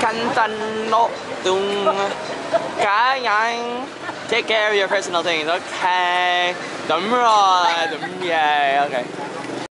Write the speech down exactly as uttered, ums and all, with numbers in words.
cẩn thận nốt tung cá nhân. Take care of your personal things. Okay. Đúng rồi, đúng rồi. Okay.